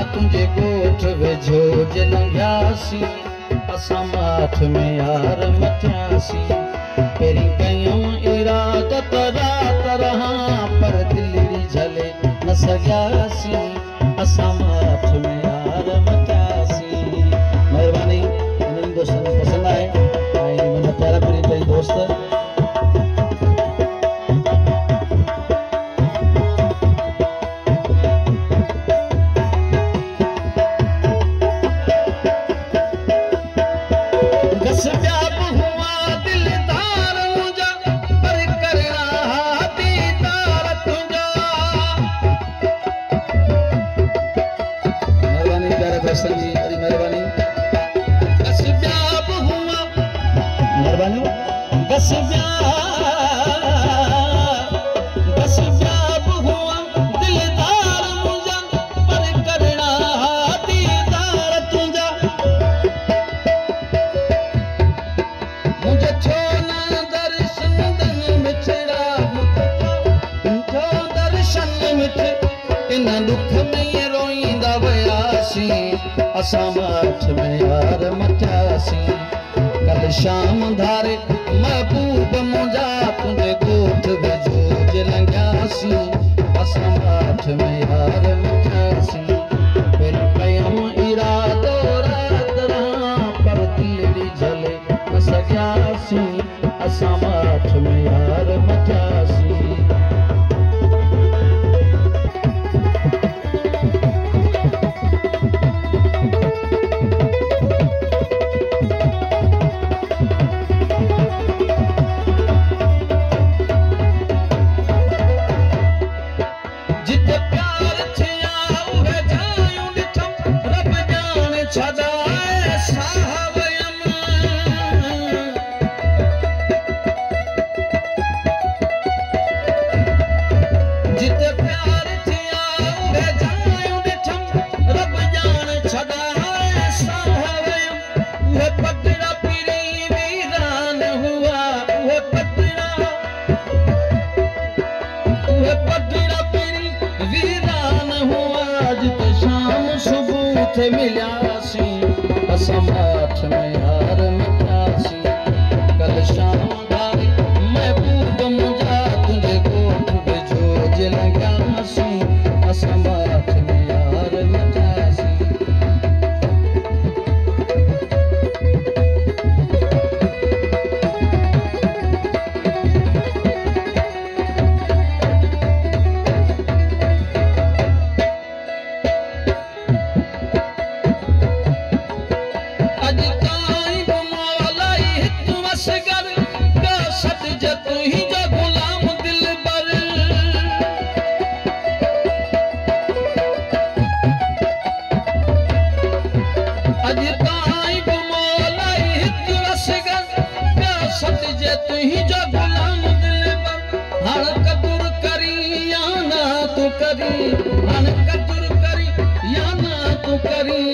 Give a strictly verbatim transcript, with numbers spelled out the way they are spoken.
तुझे गोठ वेझो जे लंघियासी असां माठ में यार मथियासी पेरी कयूं इरादत रात रहा पर दिलड़ी झले न सगियासी असां माठ में यार मथियासी। मेहरबानी उन्हनि दोस्तनि खे पसंदि आहे ऐं मुंहिंजा प्यारा प्यारी टई दोस्त असां माठ में यार मथियासी कल शाम धारे महबूब मुंहिंजा तुंहिंजे गोठ वेझो जे लंघियासी असां माठ में यार मथियासी पेरी कयूं इरादो रात रहा पर दिलड़ी झले न सगियासी असां माठ में यार मथियासी। मिलियासी असां माठ में यार मथियासी कल शाम धारे महबूब मुंहिंजा तुंहिंजे गोठ वेझो जे लंघियासी असां माठ में यार मथियासी। करी या ना तू करी